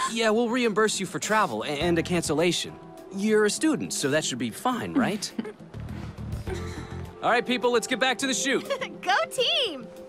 Yeah, we'll reimburse you for travel and a cancellation. You're a student, so that should be fine, right? All right, people, let's get back to the shoot. Go team!